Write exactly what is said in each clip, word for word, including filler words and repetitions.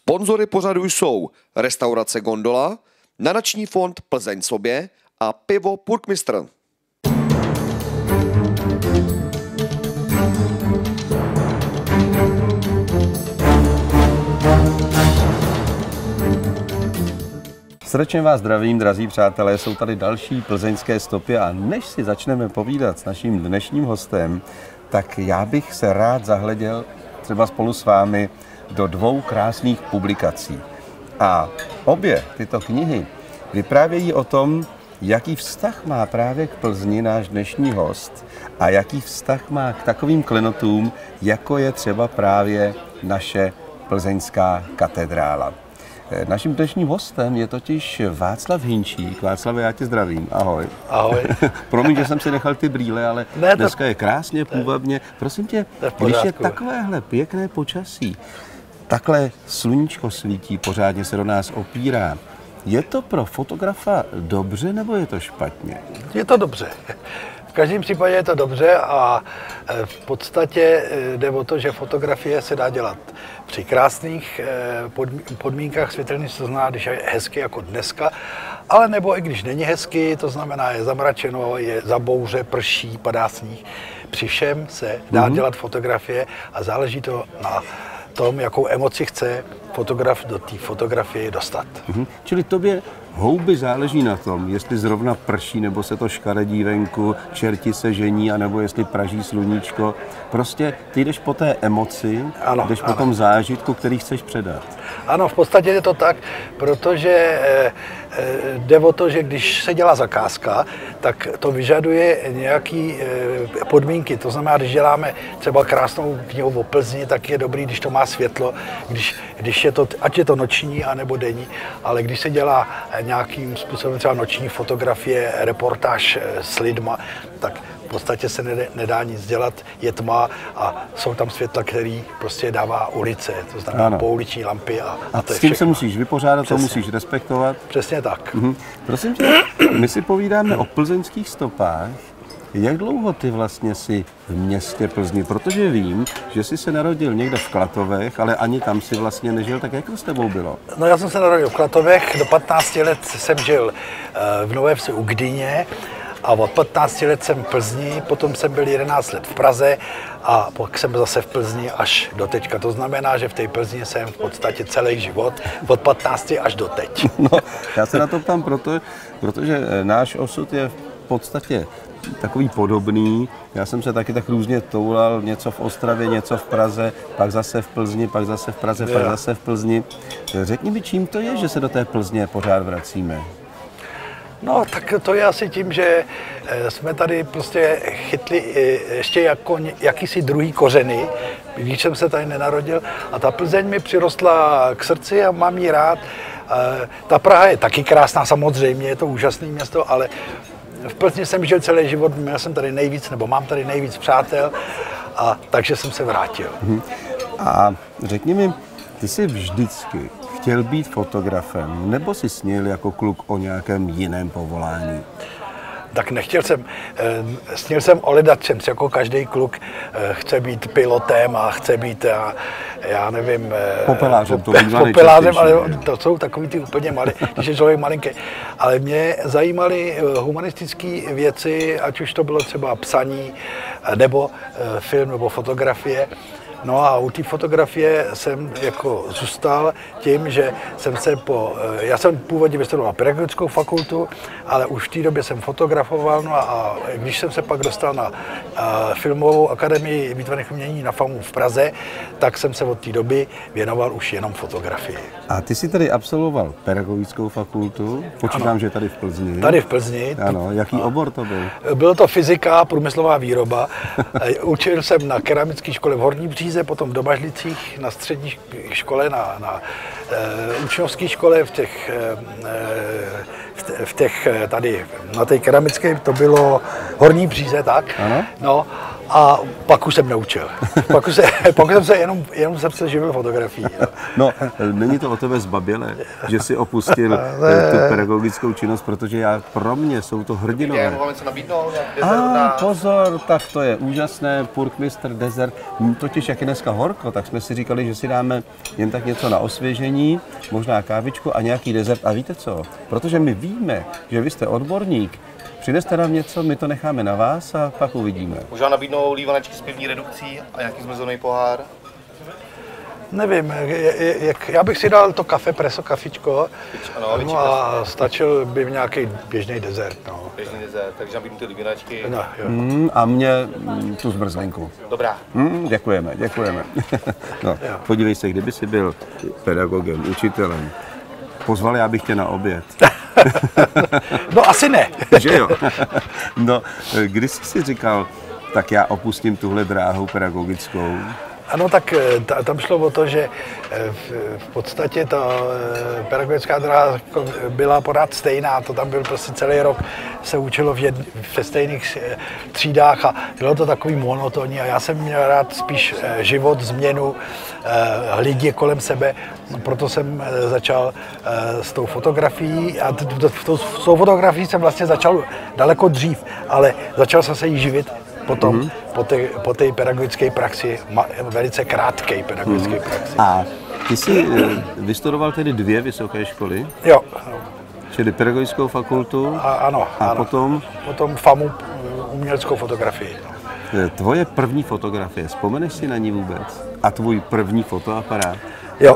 Sponzory pořadu jsou restaurace Gondola, nadační fond Plzeň sobě a pivo Purkmistr. Srdečně vás zdravím, drazí přátelé, jsou tady další plzeňské stopy a než si začneme povídat s naším dnešním hostem, tak já bych se rád zahleděl třeba spolu s vámi do dvou krásných publikací. A obě tyto knihy vyprávějí o tom, jaký vztah má právě k Plzni náš dnešní host a jaký vztah má k takovým klenotům, jako je třeba právě naše plzeňská katedrála. Naším dnešním hostem je totiž Václav Hinčík. Václave, já tě zdravím. Ahoj. Ahoj. Promiň, že jsem si nechal ty brýle, ale ne, to... dneska je krásně, půvabně. Prosím tě, když je takovéhle pěkné počasí, takhle sluníčko svítí, pořádně se do nás opírá, je to pro fotografa dobře nebo je to špatně? Je to dobře. V každém případě je to dobře a v podstatě jde o to, že fotografie se dá dělat při krásných podmínkách světelných, to znamená, když je hezky jako dneska, ale nebo i když není hezky, to znamená, je zamračeno, je za bouře, prší, padá sníh. Při všem se dá mm-hmm. dělat fotografie a záleží to na tom, jakou emoci chce fotograf do té fotografie dostat. Mm-hmm. Čili tobě houby záleží na tom, jestli zrovna prší, nebo se to škaredí venku, čerti se žení, anebo jestli praží sluníčko. Prostě ty jdeš po té emoci, ano, jdeš ano. po tom zážitku, který chceš předat. Ano, v podstatě je to tak, protože e, e, jde o to, že když se dělá zakázka, tak to vyžaduje nějaké e, podmínky. To znamená, když děláme třeba krásnou knihu o Plzni, tak je dobrý, když to má světlo, když, když je to, ať je to noční, anebo denní, ale když se dělá nějakým způsobem třeba noční fotografie, reportáž s lidma, tak v podstatě se nedá nic dělat, je tma a jsou tam světla, který prostě dává ulice, to znamená ano. pouliční lampy. A, a to s tím všechno. Se musíš vypořádat, přesně. To musíš respektovat. Přesně tak. Mhm. Prosím tě, my si povídáme o plzeňských stopách. Jak dlouho ty vlastně jsi v městě Plzni? Protože vím, že jsi se narodil někde v Klatovech, ale ani tam si vlastně nežil, tak jak to s tebou bylo? No já jsem se narodil v Klatovech, do patnácti let jsem žil v Nové Vsi u Gdyně a od patnácti let jsem v Plzni, potom jsem byl jedenáct let v Praze a pak jsem zase v Plzni až do teďka. To znamená, že v té Plzni jsem v podstatě celý život, od patnácti až do teď. No, já se na to ptám proto, protože náš osud je v podstatě takový podobný. Já jsem se taky tak různě toulal, něco v Ostravě, něco v Praze, pak zase v Plzni, pak zase v Praze, pak zase v Plzni. Řekni mi, čím to je, že se do té Plzně pořád vracíme? No, tak to je asi tím, že jsme tady prostě chytli ještě jako jakýsi druhý kořeny, když jsem se tady nenarodil. A ta Plzeň mi přirostla k srdci a mám ji rád. Ta Praha je taky krásná, samozřejmě, je to úžasné město, ale v Plzni jsem žil celý život, měl jsem tady nejvíc, nebo mám tady nejvíc přátel, a takže jsem se vrátil. A řekni mi, ty jsi vždycky chtěl být fotografem, nebo jsi snil jako kluk o nějakém jiném povolání? Tak nechtěl jsem, snil jsem o ledačem, jako každý kluk chce být pilotem a chce být, já, já nevím... Popelářem, to bývá Popelářem, ale to jsou takový ty úplně malé, když je člověk malinký. Ale mě zajímaly humanistické věci, ať už to bylo třeba psaní, nebo film, nebo fotografie. No a u té fotografie jsem jako zůstal tím, že jsem se po... Já jsem původně vystudoval pedagogickou fakultu, ale už v té době jsem fotografoval, no a, a když jsem se pak dostal na a, filmovou akademii výtvarných umění na FAMU v Praze, tak jsem se od té doby věnoval už jenom fotografii. A ty jsi tady absolvoval pedagogickou fakultu, počítám, ano. že tady v Plzni. Tady v Plzni. Ano, jaký no. obor to byl? Bylo to fyzika, průmyslová výroba. Učil jsem na keramické škole v Horní Bříze, potom v Domažlicích, na střední škole, na, na uh, učňovské škole, v těch, uh, v těch tady, na té keramické, to bylo Horní Bříze, tak. Ano. No, A pak už jsem neučil. Pak, už se, pak jsem se jenom, jenom jsem se živil fotografií. No, není to o tebe zbabělé, že jsi opustil tu pedagogickou činnost, protože já, pro mě jsou to hrdinové. Já mám něco nabídnout? A pozor, tak to je úžasné, Purkmistr Desert. Totiž jak je dneska horko, tak jsme si říkali, že si dáme jen tak něco na osvěžení, možná kávičku a nějaký dezert. A víte co? Protože my víme, že vy jste odborník, přineste nám něco, my to necháme na vás a pak uvidíme. Můžu vám nabídnout lívanečky s pivní redukcí a nějaký zmrzlný pohár? Nevím, jak, já bych si dal to kafe, preso kafičko, ano, no a stačil by v nějaký běžný dezert. No. Běžný dezert, takže nabídnu ty lívanečky. No, mm, a mě mm, tu zmrzlinku. Dobrá. Mm, děkujeme, děkujeme. No, podívej se, kdyby jsi byl pedagogem, učitelem, pozval já bych tě na oběd. No asi ne. Že jo? No, když jsi si říkal, tak já opustím tuhle dráhu pedagogickou? Ano, tak ta, tam šlo o to, že v, v podstatě ta pedagogická dráha byla pořád stejná, to tam byl prostě celý rok, se učilo v, jed, ve stejných třídách a bylo to takový monotónní a já jsem měl rád spíš život, změnu, lidi kolem sebe, proto jsem začal s tou fotografií a s tou fotografií jsem vlastně začal daleko dřív, ale začal jsem se jí živit potom mm-hmm. po té po té pedagogické praxi, velice krátké pedagogické mm-hmm. praxi. A ty jsi vystudoval tedy dvě vysoké školy? Jo. Čili pedagogickou fakultu? A, ano. A ano. potom? Potom FAMu, uměleckou fotografii. Tvoje první fotografie, vzpomeneš si na ní vůbec? A tvůj první fotoaparát? Jo.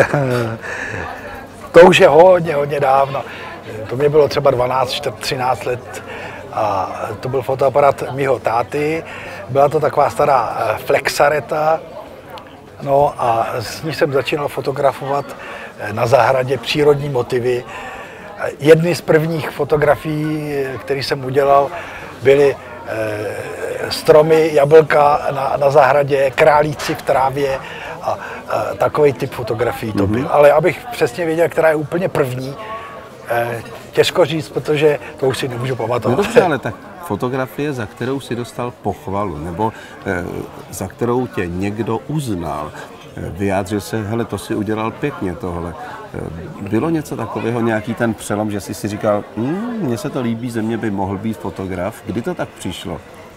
To už je hodně, hodně dávno. To mě bylo třeba dvanáct, třináct let. A to byl fotoaparát mýho táty, byla to taková stará flexareta, no a s ní jsem začínal fotografovat na zahradě přírodní motivy. Jedny z prvních fotografií, které jsem udělal, byly stromy, jablka na, na zahradě, králíci v trávě a, a takový typ fotografií to byl. Mm-hmm. Ale abych přesně věděl, která je úplně první, těžko říct, protože to už si nemůžu pamatovat. No dobře, ale tak fotografie, za kterou si dostal pochvalu, nebo e, za kterou tě někdo uznal, e, vyjádřil se, hele, to si udělal pěkně tohle. E, bylo něco takového, nějaký ten přelom, že jsi si říkal, hm, mně se to líbí, ze mě by mohl být fotograf. Kdy to tak přišlo?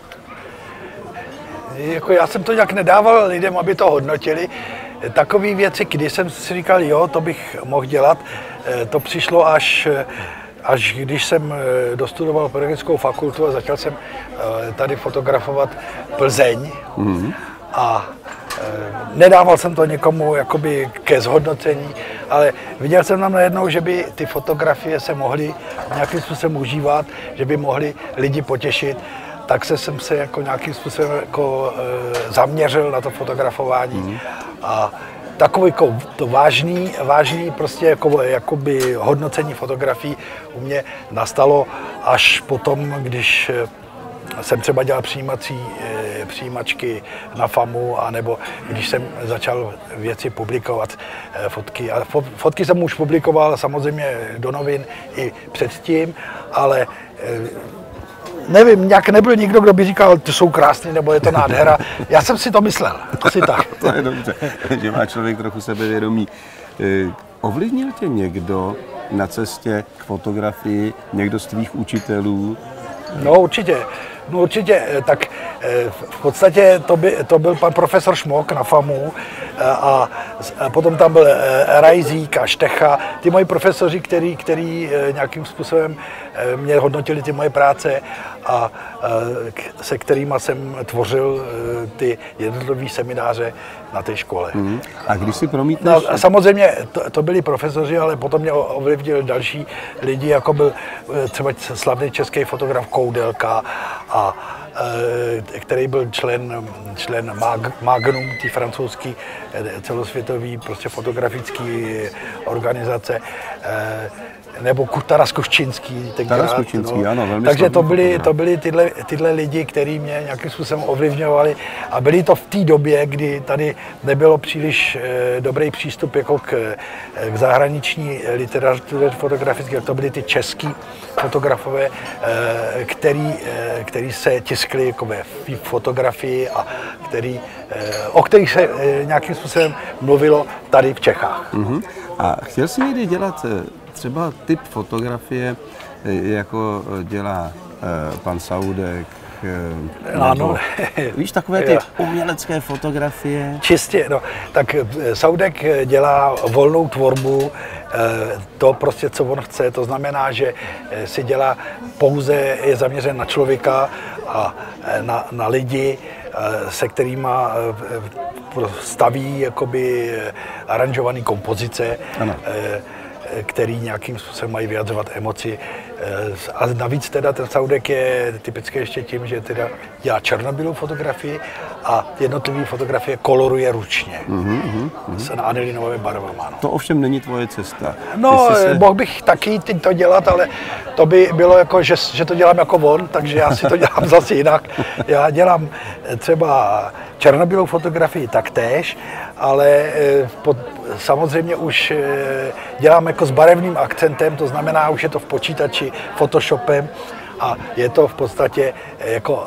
Jako já jsem to nějak nedával lidem, aby to hodnotili. Takové věci, kdy jsem si říkal, jo, to bych mohl dělat, to přišlo až, až když jsem dostudoval pedagogickou fakultu a začal jsem tady fotografovat Plzeň. Mm-hmm. A nedával jsem to někomu jakoby ke zhodnocení, ale viděl jsem tam najednou, že by ty fotografie se mohly nějakým způsobem užívat, že by mohly lidi potěšit. Tak se jsem se jako nějakým způsobem jako, e, zaměřil na to fotografování. Mm. A takový jako, to vážný, vážný prostě jako, jakoby hodnocení fotografií u mě nastalo až potom, když jsem třeba dělal přijímací e, přijímačky na FAMu, anebo když jsem začal věci publikovat, e, fotky. A fo, fotky jsem už publikoval samozřejmě do novin i předtím, ale e, nevím, nějak nebyl nikdo, kdo by říkal, to jsou krásný, nebo je to nádhera. Já jsem si to myslel, asi tak. To je dobře, že má člověk trochu sebevědomí. Ovlivnil tě někdo na cestě k fotografii, někdo z tvých učitelů? No určitě, no určitě, tak v podstatě to, by, to byl pan profesor Šmok na FAMu a potom tam byl Rajzík a Štecha, ty moji profesoři, který, který nějakým způsobem mě hodnotili ty moje práce a se kterými jsem tvořil ty jednotlivé semináře na té škole. Mm. A když si promítneš... No, samozřejmě to, to byli profesoři, ale potom mě ovlivnil další lidi, jako byl třeba slavný český fotograf Koudelka, a, který byl člen, člen Magnum, té francouzské celosvětové prostě fotografické organizace. nebo Taras Koščinský. Taras Koščinský, no. ano, velmi Takže to byly, fotograf. to byly tyhle, tyhle lidi, kteří mě nějakým způsobem ovlivňovali a byli to v té době, kdy tady nebylo příliš e, dobrý přístup jako k, k zahraniční literatuře fotografické, to byly ty český fotografové, e, který, e, který se tiskli jako ve fotografii a který, e, o kterých se e, nějakým způsobem mluvilo tady v Čechách. Uh-huh. A chtěl jsi někdy dělat třeba typ fotografie, jako dělá uh, pan Saudek? Uh, ano. Víš, takové ty umělecké fotografie? Čistě, no. Tak Saudek dělá volnou tvorbu, to prostě, co on chce, to znamená, že si dělá pouze, je zaměřen na člověka a na, na lidi, se kterými staví jakoby aranžované kompozice, ano. Který nějakým způsobem mají vyjadřovat emoci. A navíc teda ten Saudek je typický ještě tím, že teda dělá černobílou fotografii a jednotlivé fotografie koloruje ručně. Mm-hmm, mm-hmm. S anilinovými barvama. No. To ovšem není tvoje cesta. No, se... mohl bych taky to dělat, ale to by bylo jako, že, že to dělám jako on, takže já si to dělám zase jinak. Já dělám třeba černobílou fotografii taktéž, ale pod, samozřejmě už dělám jako s barevným akcentem, to znamená, už je to v počítači, Photoshopem a je to v podstatě jako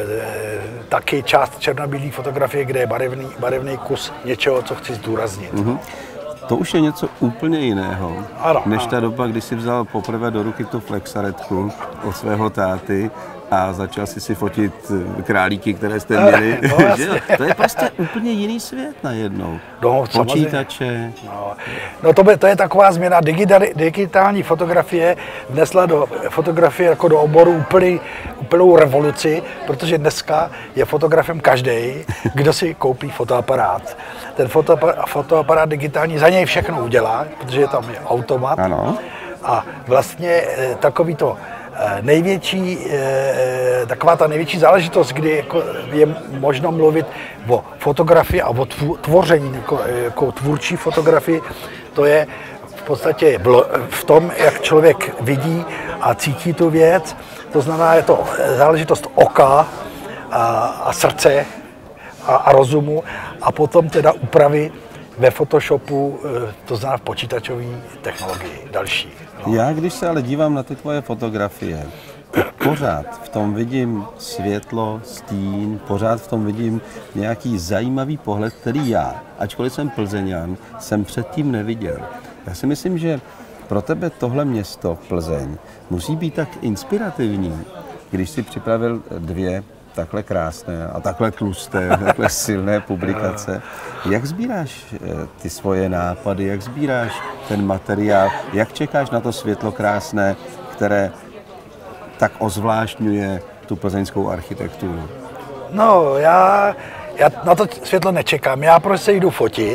e, taky část černobílé fotografie, kde je barevný, barevný kus něčeho, co chci zdůraznit. Mm-hmm. To už je něco úplně jiného, ano, než ano. ta doba, kdy jsi vzal poprvé do ruky tu flexaretku od svého táty a začal si si fotit králíky, které jste měli. No, to je prostě úplně jiný svět najednou. No, počítače. No, no to, by, to je taková změna. Digitální, digitální fotografie vnesla do fotografie jako do oboru úplný, úplnou revoluci, protože dneska je fotografem každý, kdo si koupí fotoaparát. Ten fotoaparát, fotoaparát digitální za něj všechno udělá, protože tam je automat. Ano. A vlastně takový to největší, taková ta největší záležitost, kdy jako je možno mluvit o fotografii a o tvoření, jako, jako tvůrčí fotografii, to je v podstatě v tom, jak člověk vidí a cítí tu věc. To znamená, je to záležitost oka a, a srdce a, a rozumu a potom teda úpravy ve Photoshopu, to znamená v počítačové technologii další. No. Já, když se ale dívám na ty tvoje fotografie, tak pořád v tom vidím světlo, stín, pořád v tom vidím nějaký zajímavý pohled, který já, ačkoliv jsem Plzeňan, jsem předtím neviděl. Já si myslím, že pro tebe tohle město, Plzeň, musí být tak inspirativní, když si připravil dvě takhle krásné a takhle tlusté, takhle silné publikace. Jak sbíráš ty svoje nápady, jak sbíráš ten materiál, jak čekáš na to světlo krásné, které tak ozvláštňuje tu plzeňskou architekturu? No, já, já na to světlo nečekám, já prostě jdu fotit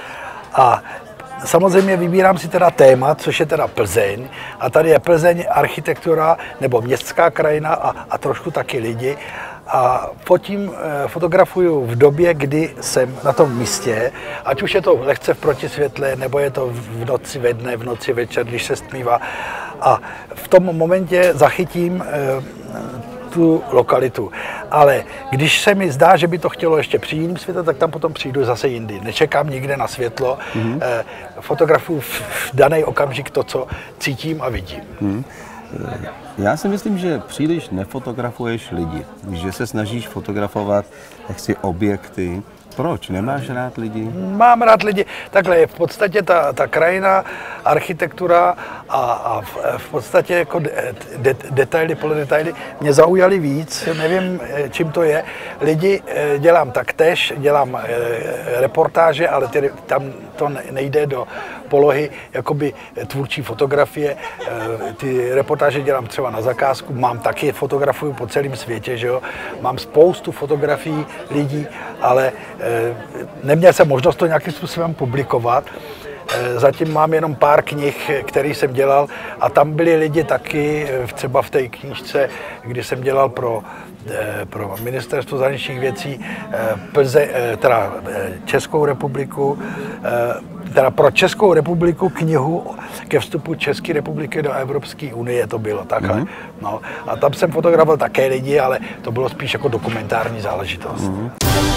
a samozřejmě vybírám si teda téma, což je teda Plzeň a tady je Plzeň, architektura nebo městská krajina a, a trošku taky lidi. A fotím, fotografuju v době, kdy jsem na tom místě, ať už je to lehce v protisvětle, nebo je to v noci ve dne, v noci večer, když se stmívá. A v tom momentě zachytím tu lokalitu. Ale když se mi zdá, že by to chtělo ještě při jiném světle, tak tam potom přijdu zase jindy. Nečekám nikde na světlo, mm-hmm. fotografuju v daný okamžik to, co cítím a vidím. Mm. Já si myslím, že příliš nefotografuješ lidi, že se snažíš fotografovat jaksi objekty. Proč? Nemáš rád lidi? Mám rád lidi. Takhle je v podstatě ta, ta krajina, architektura a, a v, v podstatě jako de, de, detaily, podle detaily mě zaujaly víc. Nevím, čím to je. Lidi dělám taktéž, dělám reportáže, ale tedy tam to nejde do polohy jakoby tvůrčí fotografie. Ty reportáže dělám třeba na zakázku, mám taky, fotografuju po celém světě, že jo. Mám spoustu fotografií lidí, ale neměl jsem možnost to nějakým způsobem publikovat. Zatím mám jenom pár knih, které jsem dělal a tam byli lidi taky, třeba v té knížce, kdy jsem dělal pro, pro Ministerstvo zahraničních věcí, Plze, teda Českou republiku, teda pro Českou republiku knihu ke vstupu České republiky do Evropské unie to bylo takhle. Mm-hmm. No, a tam jsem fotografoval také lidi, ale to bylo spíš jako dokumentární záležitost. Mm-hmm.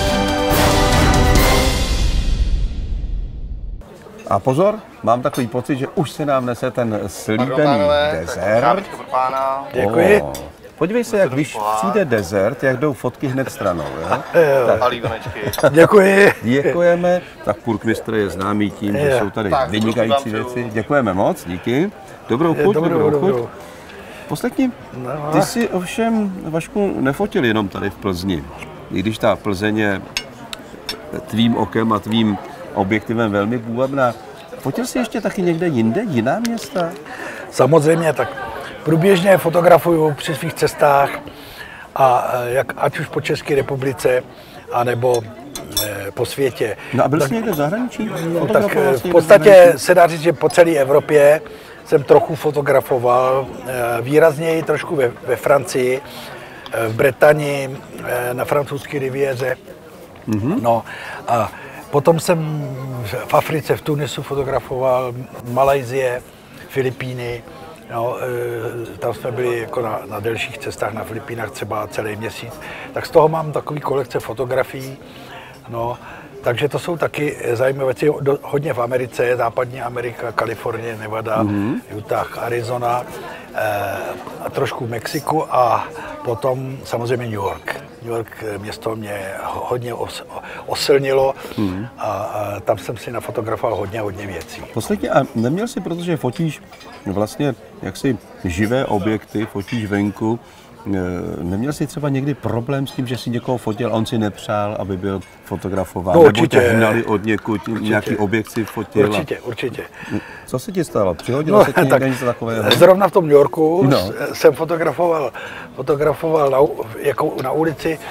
A pozor, mám takový pocit, že už se nám nese ten slíbený dezert. Děkuji. Oh. Podívej se, jak když přijde dezert, jak jdou fotky hned stranou. A lívenečky. Děkuji. Děkujeme. Tak Purkmistr je známý tím, že jsou tady vynikající věci. Děkujeme moc, díky. Dobrou chuť, dobrou, dobrou chuť. Poslední, ty si ovšem, Vašku, nefotil jenom tady v Plzni. I když ta Plzeň je tvým okem a tvým objektivem velmi půvabná. Fotil jsi ještě taky někde jinde, jiná města? Samozřejmě, tak průběžně fotografuju při svých cestách, a jak, ať už po České republice, anebo e, po světě. No a byl jsi někde v zahraničí? No, tak v podstatě se dá říct, že po celé Evropě jsem trochu fotografoval, e, výrazněji trošku ve, ve Francii, e, v Bretani, e, na francouzské riviéře. Mm-hmm. No a potom jsem v Africe, v Tunisu fotografoval, Malajsie, Filipíny. No, e, tam jsme byli jako na, na delších cestách na Filipínách třeba celý měsíc. Tak z toho mám takový kolekce fotografií. No, takže to jsou taky zajímavé věci. Hodně v Americe, západní Amerika, Kalifornie, Nevada, mm-hmm. Utah, Arizona, e, a trošku Mexiku a potom samozřejmě New York. New York město mě hodně os, osilnilo mm. a, a tam jsem si nafotografoval hodně, hodně věcí. Posledně, a neměl jsi, protože fotíš vlastně jaksi živé objekty, fotíš venku, neměl jsi třeba někdy problém s tím, že si někoho fotil a on si nepřál, aby byl fotografován? No, nebo tě hnali od někud, určitě. Nějaký objekt si fotil? Určitě, určitě. Co se ti stalo? Přihodilo no, se ti někde něco takového? Zrovna v tom New Yorku no. jsem fotografoval, fotografoval na, jako na ulici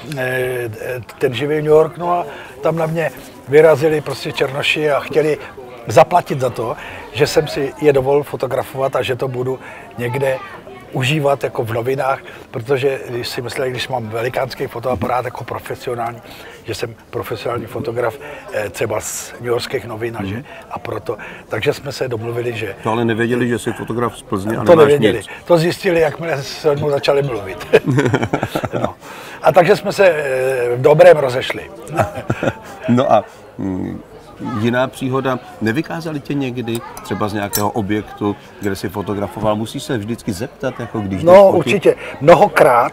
ten živý New York, no a tam na mě vyrazili prostě černoši a chtěli zaplatit za to, že jsem si je dovolil fotografovat a že to budu někde užívat jako v novinách, protože když si mysleli, když mám velikánský fotoaparát jako profesionální, že jsem profesionální fotograf třeba z newyorských novin a, že, a proto. Takže jsme se domluvili, že... To ale nevěděli, že jsi fotograf z Plzně a to nemáš nevěděli. nic. To zjistili, jakmile se mnou začali mluvit. No. A takže jsme se v dobrém rozešli. No a jiná příhoda, nevykázali tě někdy třeba z nějakého objektu, kde jsi fotografoval, musíš se vždycky zeptat, jako když No určitě, mnohokrát,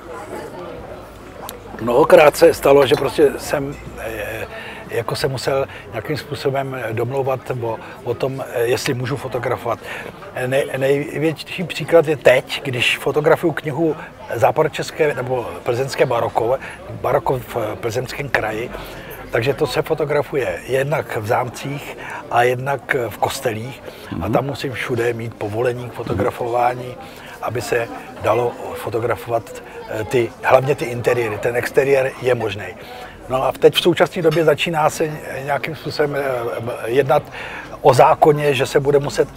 mnohokrát se stalo, že prostě jsem, jako se musel nějakým způsobem domlouvat o, o tom, jestli můžu fotografovat. Nej, největší příklad je teď, když fotografuju knihu Západočeské nebo plzeňské baroko, baroko v Plzeňském kraji. Takže to se fotografuje jednak v zámcích a jednak v kostelích. Mm-hmm. A tam musím všude mít povolení k fotografování, aby se dalo fotografovat ty, hlavně ty interiéry. Ten exteriér je možný. No a teď v současné době začíná se nějakým způsobem jednat o zákoně, že se bude muset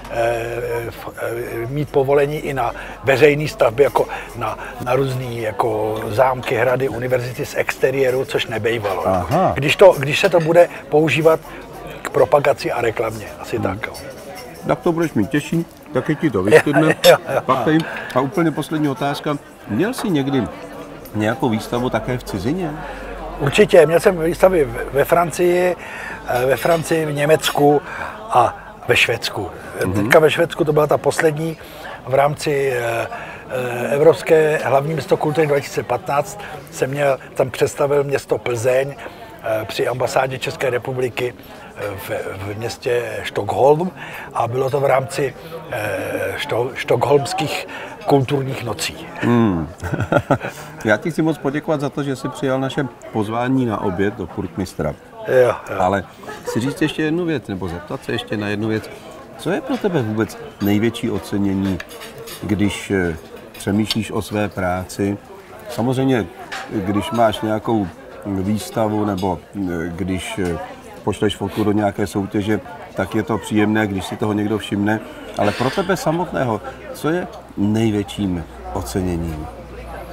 mít povolení i na veřejné stavby, jako na, na různé jako zámky, hrady, univerzity z exteriéru, což nebejvalo. Když, to, když se to bude používat k propagaci a reklamě, asi hmm. tak. Tak to budeš mít těžší, taky ti to vystydne. A úplně poslední otázka. Měl jsi někdy nějakou výstavu také v cizině? Určitě, měl jsem výstavy ve Francii, ve Francii, v Německu a ve Švédsku. Mm-hmm. Teďka ve Švédsku to byla ta poslední v rámci Evropské hlavní město kultury dva tisíce patnáct. Jsem měl, tam představil město Plzeň při ambasádě České republiky v, v městě Stockholm a bylo to v rámci što, štokholmských kulturních nocí. Mm. Já ti chci moc poděkovat za to, že jsi přijal naše pozvání na oběd do Purkmistra. Jo, jo. Ale chci říct ještě jednu věc, nebo zeptat se ještě na jednu věc. Co je pro tebe vůbec největší ocenění, když přemýšlíš o své práci? Samozřejmě, když máš nějakou výstavu nebo když pošleš fotku do nějaké soutěže, tak je to příjemné, když si toho někdo všimne. Ale pro tebe samotného, co je největším oceněním?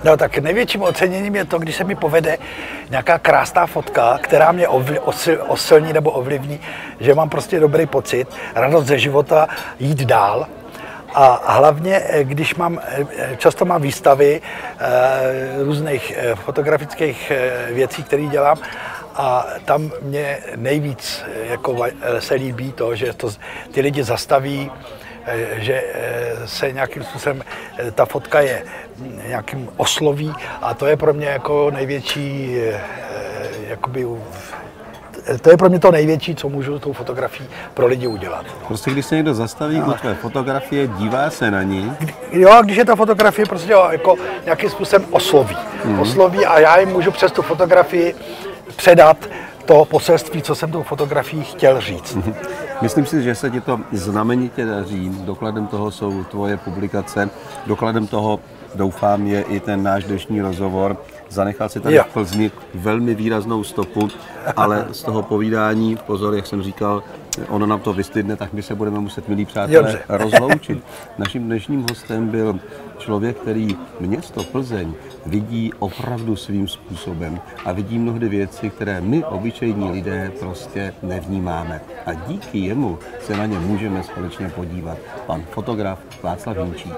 No tak největším oceněním je to, když se mi povede nějaká krásná fotka, která mě ovli, osil, osilní nebo ovlivní, že mám prostě dobrý pocit, radost ze života, jít dál. A hlavně, když mám, často mám výstavy e, různých e, fotografických e, věcí, které dělám, a tam mě nejvíc jako se líbí to, že to, ty lidi zastaví, že se nějakým způsobem ta fotka je nějakým osloví, a to je pro mě jako největší, jakoby, to je pro mě to největší, co můžu tou fotografií pro lidi udělat. Prostě když se někdo zastaví u tvé fotografie, dívá se na ní. Jo, když je ta fotografie prostě jako nějakým způsobem osloví. Mm. Osloví a já jim můžu přes tu fotografii předat to poselství, co jsem tou fotografií chtěl říct. Mm. Myslím si, že se ti to znamenitě daří. Dokladem toho jsou tvoje publikace, dokladem toho, doufám, je i ten náš dnešní rozhovor. Zanechal si tady jo. v Plzni velmi výraznou stopu, ale z toho povídání, pozor, jak jsem říkal, ono nám to vystydne, tak my se budeme muset, milí přátelé, Dobře. rozloučit. Naším dnešním hostem byl člověk, který město Plzeň vidí opravdu svým způsobem a vidí mnohdy věci, které my, obyčejní lidé, prostě nevnímáme. A díky jemu se na ně můžeme společně podívat. Pan fotograf Václav Hinčík.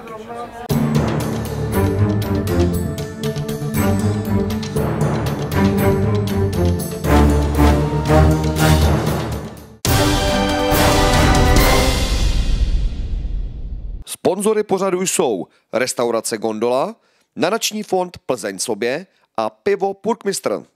Sponzory pořadu jsou restaurace Gondola, nadační fond Plzeň sobě a pivo Purkmistr.